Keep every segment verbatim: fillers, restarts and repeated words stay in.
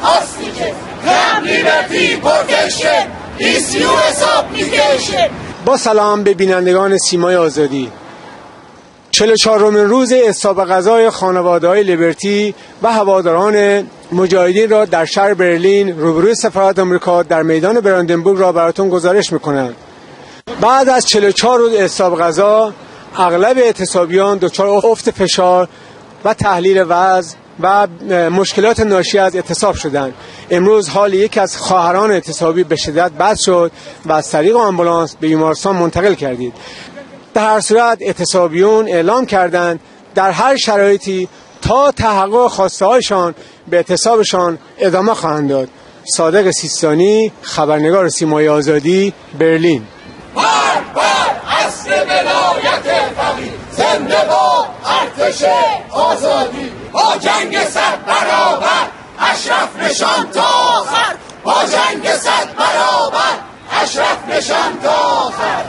hostages. Camp Liberty protection is U S obligation. با سلام به بینندگان سیمای آزادی. چهل و چهارمین روز اعصاب غذای خانواده‌های لیبرتی و هواداران مجاهدین را در شهر برلین روبروی سفارت آمریکا در میدان براندنبورگ را براتون گزارش می‌کنند. بعد از چهل و چهار روز اعصاب غذا، اغلب اعتصابیان دچار افت فشار و تحلیل وضع و مشکلات ناشی از اعتصاب شدند. امروز حال یکی از خواهران اعتصابی به شدت بد شد و از طریق آمبولانس به بیمارستان منتقل کردید. در هر صورت اعتصابیون اعلام کردند در هر شرایطی تا تحقق خواسته‌هایشان به اعتصابشان ادامه خواهند داد. صادق سیستانی، خبرنگار سیمای آزادی، برلین. بار بار اصل ولایت فقیه، زنده باد ارتش آزادی. با جنگ صد برابر اشرف نشان تا آخر، با جنگ صد برابر اشرف نشان تا آخر.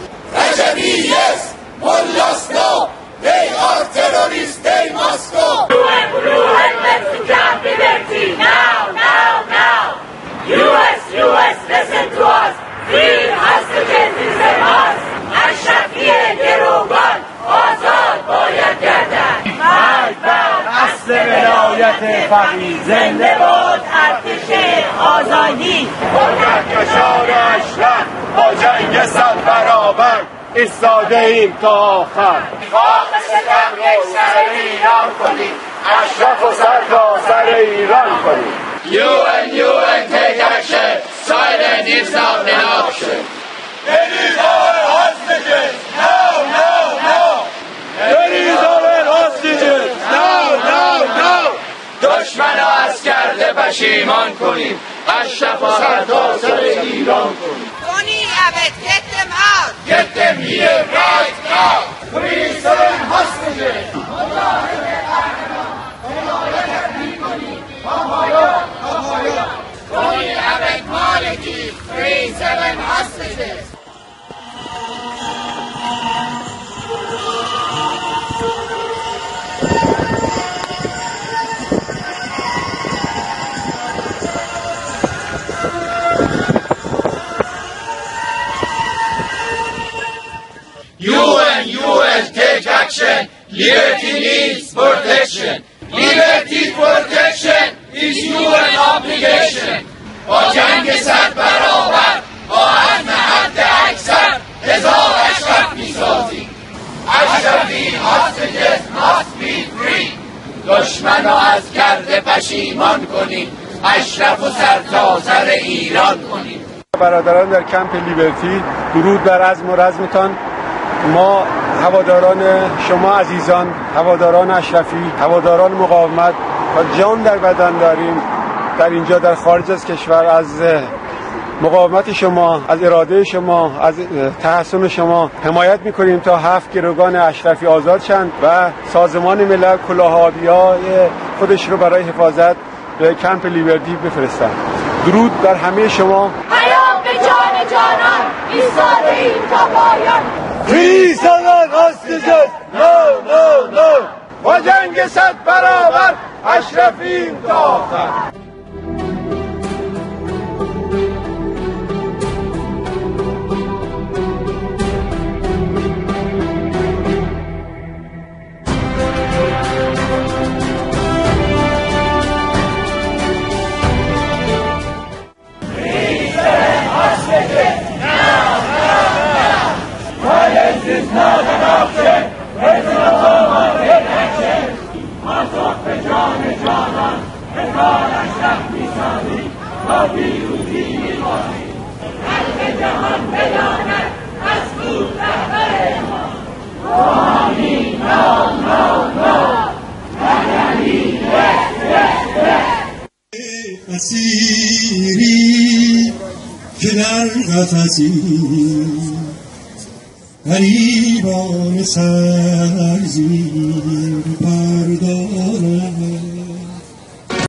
رجبیس مولاسکو they are terrorists, they must go. U N Blue helmets to Camp Liberty now, now, now. U S, U S, listen to us. Free hostages is a must. اشرفی گروگان آزاد باید گردد. مرگ بر اصل ولایت فقیه، زنده باد ارتش آزادی. کشار اشرف با جنگ صد برابر ایستاده ایم تا آخر. خاک ستم یک سر ایران کنید، اشرف و سر تا سر ایران کنید. U N, U N, take action. Silence is not an option. Release our hostages now, now, now. Release our hostages now, now, now. دشمن را از کرده پشیمان کنیم، اشرف و سر تا سر ایران کنیم. Tony Abbott, get them out. Get them here right now. Free seven hostages. Tony Abbott, Maliki, free seven hostages. U N, U N, take action. Liberty needs protection. Liberty protection is U N obligation. با جنگ صد برابر، با عزم حد اکثر، هزار اشرف می‌سازیم. اشرفی hostages must be free. دشمن را از کرده پشیمان کنیم، اشرف و سر تا سر ایران کنیم. برادران در کمپ لیبرتی، درود بر عزم و رزمتان. ما هواداران شما عزیزان، هواداران اشرفی، هواداران مقاومت و جان در بدن داریم در اینجا در خارج از کشور. از مقاومت شما، از اراده شما، از تحسن شما حمایت میکنیم تا هفت گروگان اشرفی آزاد شند و سازمان ملل کلاه‌آبیای خودش رو برای حفاظت به کمپ لیبرتی بفرستند. درود بر همه شما. پیام به جان جانان، ایستاده ایم تا پایان. Free seven hostages. No, no, no. با جنگ صد برابر اشرفیم تا آخر. It's not an option. It's not a moment action. Masuk ke jana jana, hezar ashraf misali, kami uji imani. Al jahan beyanet, asbut rahbarema. Amin, no, no, no. Hayali, yes, yes, yes. اسیری که در قفسی غریبان سرزیر